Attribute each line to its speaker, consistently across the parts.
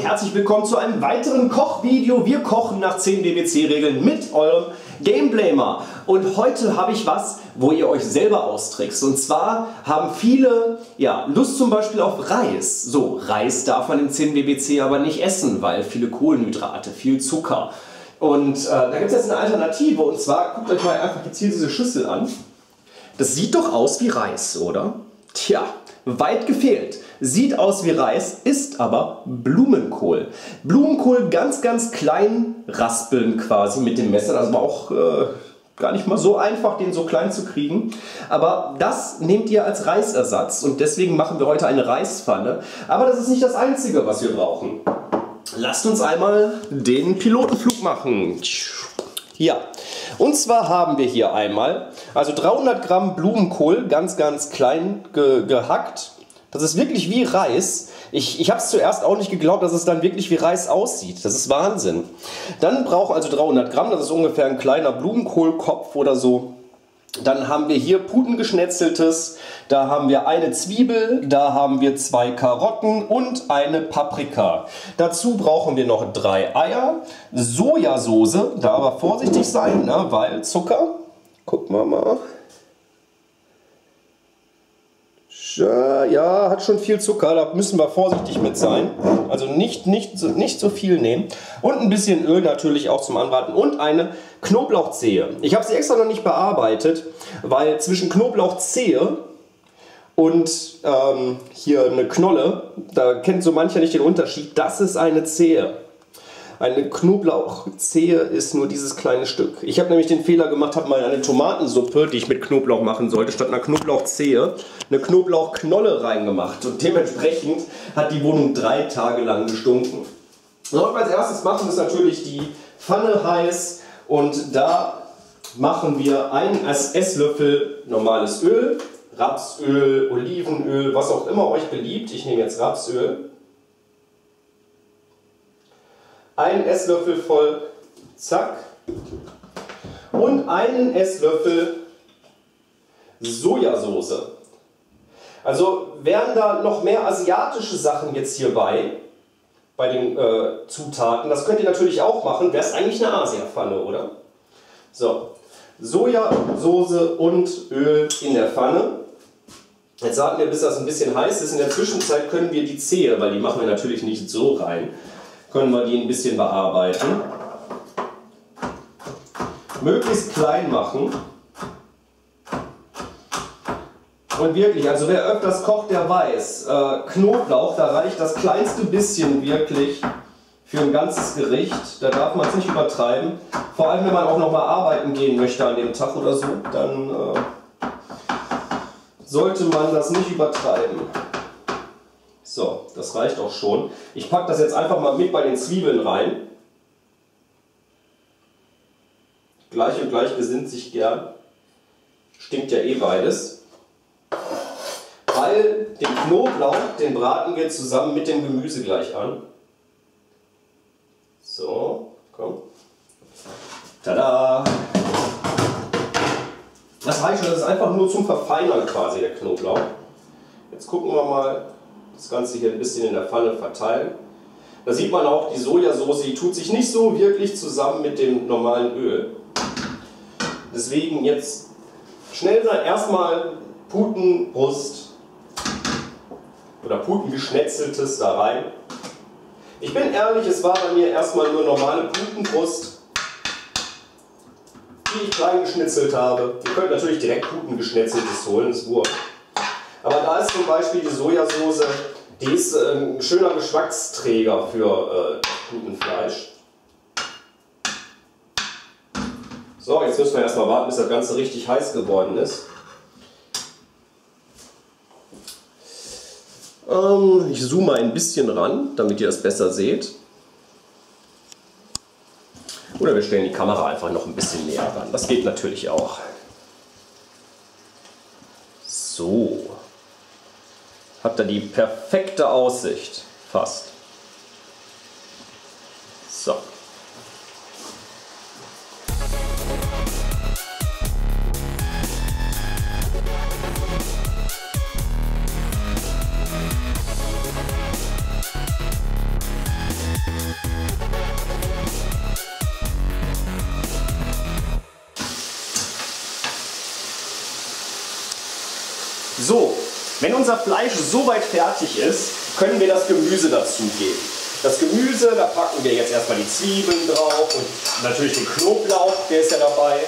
Speaker 1: herzlich willkommen zu einem weiteren Kochvideo. Wir kochen nach 10 BBC-Regeln mit eurem Gameblamer. Und heute habe ich was, wo ihr euch selber austrickst. Und zwar haben viele Lust zum Beispiel auf Reis. So, Reis darf man im 10 BBC aber nicht essen, weil viele Kohlenhydrate, viel Zucker. Und da gibt es jetzt eine Alternative. Und zwar, guckt euch mal einfach jetzt hier diese Schüssel an. Das sieht doch aus wie Reis, oder? Tja, weit gefehlt. Sieht aus wie Reis, ist aber Blumenkohl. Blumenkohl ganz, ganz klein raspeln quasi mit dem Messer. Das war auch gar nicht mal so einfach, den so klein zu kriegen. Aber das nehmt ihr als Reisersatz und deswegen machen wir heute eine Reispfanne. Aber das ist nicht das Einzige, was wir brauchen. Lasst uns einmal den Pilotenflug machen. Ja, und zwar haben wir hier einmal, also 300 Gramm Blumenkohl, ganz, ganz klein gehackt. Das ist wirklich wie Reis. Ich habe es zuerst auch nicht geglaubt, dass es dann wirklich wie Reis aussieht. Das ist Wahnsinn. Dann brauchen also 300 Gramm, das ist ungefähr ein kleiner Blumenkohlkopf oder so. Dann haben wir hier Putengeschnetzeltes, da haben wir eine Zwiebel, da haben wir 2 Karotten und eine Paprika. Dazu brauchen wir noch 3 Eier, Sojasauce, da aber vorsichtig sein, ne, weil Zucker, gucken wir mal. Ja, hat schon viel Zucker, da müssen wir vorsichtig mit sein. Also nicht so viel nehmen. Und ein bisschen Öl natürlich auch zum Anbraten und eine Knoblauchzehe. Ich habe sie extra noch nicht bearbeitet, weil zwischen Knoblauchzehe und hier eine Knolle, da kennt so mancher nicht den Unterschied, das ist eine Zehe. Eine Knoblauchzehe ist nur dieses kleine Stück. Ich habe nämlich den Fehler gemacht, habe mal eine Tomatensuppe, die ich mit Knoblauch machen sollte, statt einer Knoblauchzehe eine Knoblauchknolle reingemacht. Und dementsprechend hat die Wohnung 3 Tage lang gestunken. Was wir als erstes machen, ist natürlich die Pfanne heiß. Und da machen wir einen Esslöffel normales Öl, Rapsöl, Olivenöl, was auch immer euch beliebt. Ich nehme jetzt Rapsöl. Einen Esslöffel voll, zack, und einen Esslöffel Sojasauce. Also wären da noch mehr asiatische Sachen jetzt hier bei den Zutaten, das könnt ihr natürlich auch machen, wäre es eigentlich eine Asia-Pfanne, oder? So, Sojasauce und Öl in der Pfanne. Jetzt warten wir, bis das ein bisschen heiß ist. In der Zwischenzeit können wir die Zehe, weil die machen wir natürlich nicht so rein, können wir die ein bisschen bearbeiten. Möglichst klein machen. Und wirklich, also wer öfters kocht, der weiß, Knoblauch, da reicht das kleinste bisschen wirklich für ein ganzes Gericht. Da darf man es nicht übertreiben. Vor allem, wenn man auch noch mal arbeiten gehen möchte an dem Tag oder so, dann sollte man das nicht übertreiben. So, das reicht auch schon. Ich packe das jetzt einfach mal mit bei den Zwiebeln rein. Gleich und gleich gesinnt sich gern. Stinkt ja eh beides. Weil den Knoblauch, den braten wir zusammen mit dem Gemüse gleich an. So, komm. Tada! Das reicht schon, das ist einfach nur zum Verfeinern quasi der Knoblauch. Jetzt gucken wir mal. Das Ganze hier ein bisschen in der Pfanne verteilen. Da sieht man auch, die Sojasauce, die tut sich nicht so wirklich zusammen mit dem normalen Öl. Deswegen jetzt schnell sein. Erstmal Putenbrust oder Putengeschnetzeltes da rein. Ich bin ehrlich, es war bei mir erstmal nur normale Putenbrust, die ich klein geschnitzelt habe. Ihr könnt natürlich direkt Putengeschnetzeltes holen, ist wurscht. Aber da ist zum Beispiel die Sojasauce, die ist ein schöner Geschmacksträger für Putenfleisch. So, jetzt müssen wir erstmal warten, bis das Ganze richtig heiß geworden ist. Ich zoome ein bisschen ran, damit ihr das besser seht. Oder wir stellen die Kamera einfach noch ein bisschen näher ran. Das geht natürlich auch. So. Habt ihr die perfekte Aussicht, fast. So. So, wenn unser Fleisch soweit fertig ist, können wir das Gemüse dazugeben. Das Gemüse, da packen wir jetzt erstmal die Zwiebeln drauf und natürlich den Knoblauch, der ist ja dabei.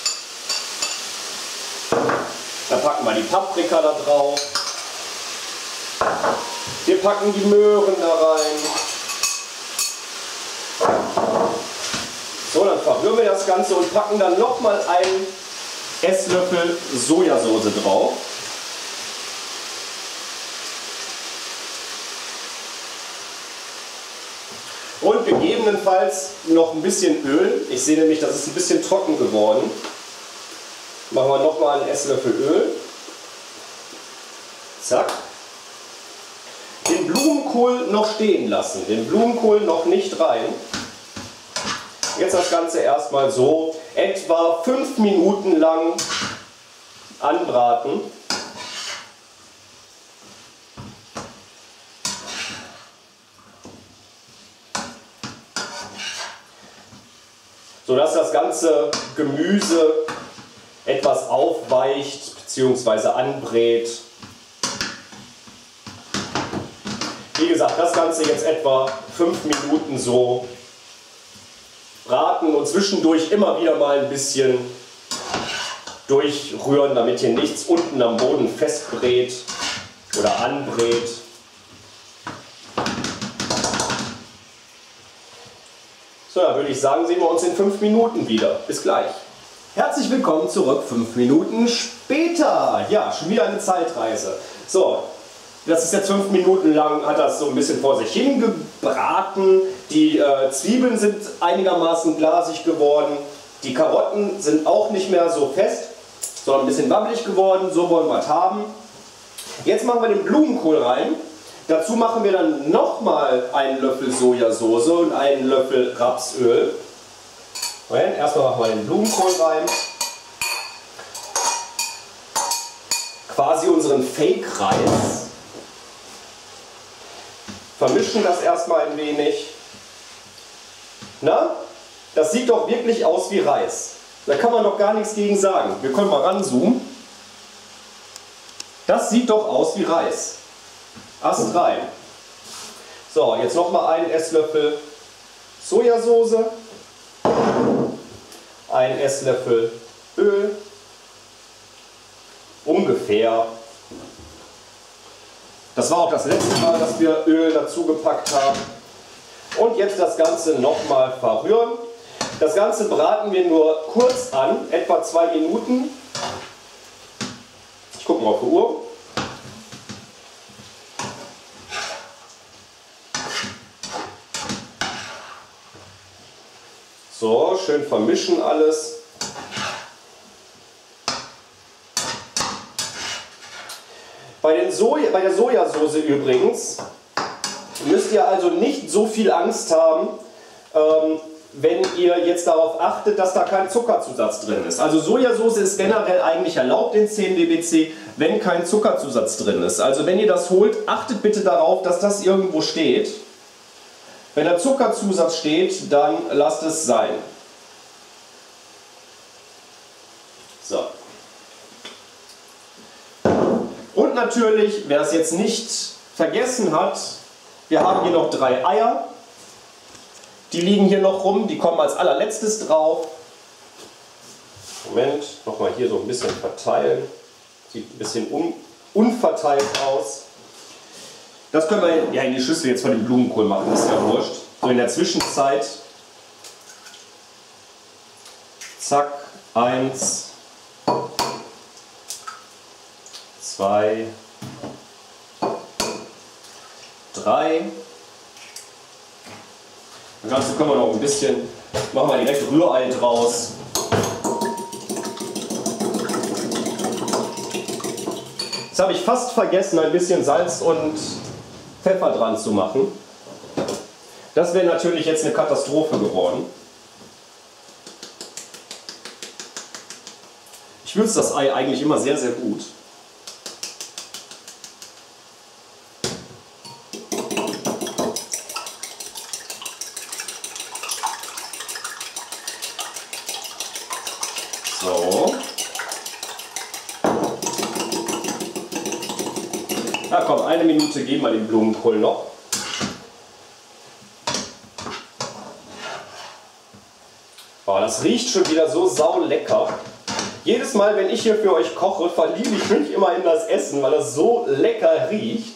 Speaker 1: Dann packen wir die Paprika da drauf. Wir packen die Möhren da rein. So, dann verrühren wir das Ganze und packen dann nochmal einen Esslöffel Sojasauce drauf. Und gegebenenfalls noch ein bisschen Öl. Ich sehe nämlich, das ist ein bisschen trocken geworden. Machen wir nochmal einen Esslöffel Öl. Zack. Den Blumenkohl noch stehen lassen. Den Blumenkohl noch nicht rein. Jetzt das Ganze erstmal so etwa 5 Minuten lang anbraten. Sodass das ganze Gemüse etwas aufweicht bzw. anbrät. Wie gesagt, das Ganze jetzt etwa 5 Minuten so braten und zwischendurch immer wieder mal ein bisschen durchrühren, damit hier nichts unten am Boden festbrät oder anbrät. So, dann würde ich sagen, sehen wir uns in 5 Minuten wieder. Bis gleich. Herzlich willkommen zurück, 5 Minuten später. Ja, schon wieder eine Zeitreise. So, das ist jetzt 5 Minuten lang, hat das so ein bisschen vor sich hingebraten. Die Zwiebeln sind einigermaßen glasig geworden. Die Karotten sind auch nicht mehr so fest, sondern ein bisschen wabbelig geworden. So wollen wir es haben. Jetzt machen wir den Blumenkohl rein. Dazu machen wir dann nochmal einen Löffel Sojasauce und einen Löffel Rapsöl. Erstmal machen wir den Blumenkohl rein. Quasi unseren Fake-Reis. Vermischen das erstmal ein wenig. Na, das sieht doch wirklich aus wie Reis. Da kann man doch gar nichts gegen sagen. Wir können mal ranzoomen. Das sieht doch aus wie Reis. Ast rein. So, jetzt nochmal einen Esslöffel Sojasauce, einen Esslöffel Öl, ungefähr. Das war auch das letzte Mal, dass wir Öl dazu gepackt haben. Und jetzt das Ganze nochmal verrühren. Das Ganze braten wir nur kurz an, etwa 2 Minuten. Ich gucke mal auf die Uhr. So, schön vermischen alles. Bei der Sojasauce übrigens müsst ihr also nicht so viel Angst haben, wenn ihr jetzt darauf achtet, dass da kein Zuckerzusatz drin ist. Also Sojasauce ist generell eigentlich erlaubt in 10 dBc, wenn kein Zuckerzusatz drin ist. Also wenn ihr das holt, achtet bitte darauf, dass das irgendwo steht. Wenn da Zuckerzusatz steht, dann lasst es sein. So. Und natürlich, wer es jetzt nicht vergessen hat, wir haben hier noch 3 Eier. Die liegen hier noch rum, die kommen als allerletztes drauf. Moment, nochmal hier so ein bisschen verteilen. Sieht ein bisschen unverteilt aus. Das können wir ja in die Schüssel jetzt von dem Blumenkohl machen, das ist ja wurscht. So in der Zwischenzeit, zack, 1, 2, 3. Das Ganze können wir noch ein bisschen, machen wir direkt Rührei draus. Jetzt habe ich fast vergessen, ein bisschen Salz und Pfeffer dran zu machen. Das wäre natürlich jetzt eine Katastrophe geworden. Ich würze das Ei eigentlich immer sehr, sehr gut. So. komm, eine Minute geben wir den Blumenkohl noch. Oh, das riecht schon wieder so saulecker. Jedes Mal, wenn ich hier für euch koche, verliebe ich mich immer in das Essen, weil das so lecker riecht.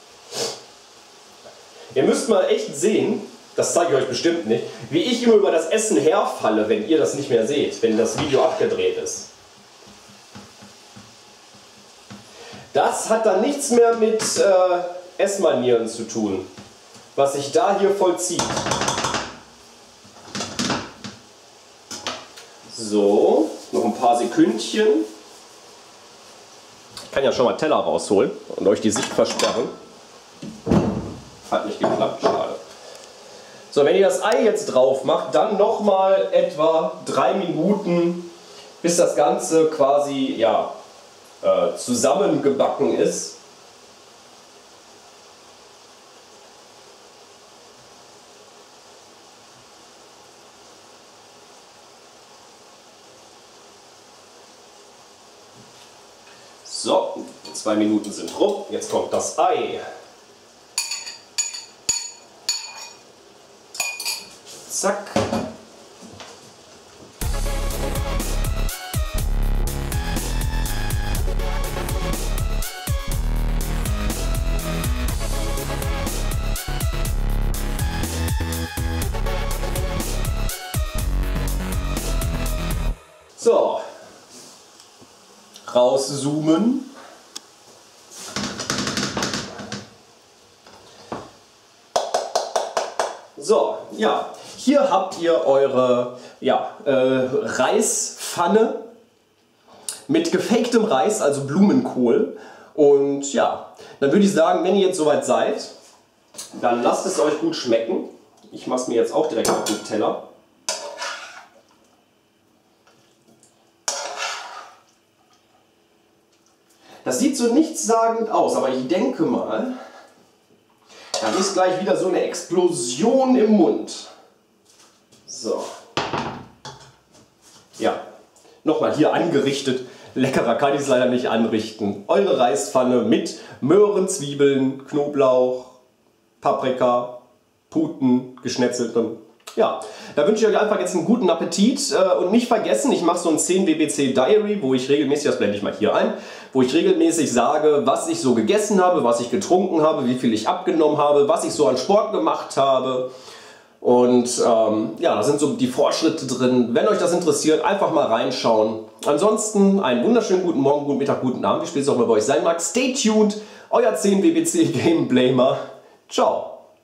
Speaker 1: Ihr müsst mal echt sehen, das zeige ich euch bestimmt nicht, wie ich immer über das Essen herfalle, wenn ihr das nicht mehr seht, wenn das Video abgedreht ist. Das hat dann nichts mehr mit Essmanieren zu tun, was sich da hier vollzieht. So, noch ein paar Sekündchen. Ich kann ja schon mal Teller rausholen und euch die Sicht versperren. Hat nicht geklappt, schade. So, wenn ihr das Ei jetzt drauf macht, dann nochmal etwa 3 Minuten, bis das Ganze quasi ja, zusammengebacken ist. So, 2 Minuten sind rum, jetzt kommt das Ei. Zack. So. Rauszoomen. So, ja, hier habt ihr eure Reispfanne mit gefaktem Reis, also Blumenkohl. Und ja, dann würde ich sagen, wenn ihr jetzt soweit seid, dann lasst es euch gut schmecken. Ich mache es mir jetzt auch direkt auf den Teller. Das sieht so nichtssagend aus, aber ich denke mal, da ist gleich wieder so eine Explosion im Mund. So. Ja, nochmal hier angerichtet. Leckerer kann ich es leider nicht anrichten. Eure Reispfanne mit Möhren, Zwiebeln, Knoblauch, Paprika, Puten, geschnetzeltem. Ja, da wünsche ich euch einfach jetzt einen guten Appetit und nicht vergessen, ich mache so ein 10 WBC Diary, wo ich regelmäßig, das blende ich mal hier ein, wo ich regelmäßig sage, was ich so gegessen habe, was ich getrunken habe, wie viel ich abgenommen habe, was ich so an Sport gemacht habe. Und ja, da sind so die Fortschritte drin. Wenn euch das interessiert, einfach mal reinschauen. Ansonsten einen wunderschönen guten Morgen, guten Mittag, guten Abend, wie spät es auch mal bei euch sein mag. Stay tuned, euer 10 WBC Game Blamer. Ciao.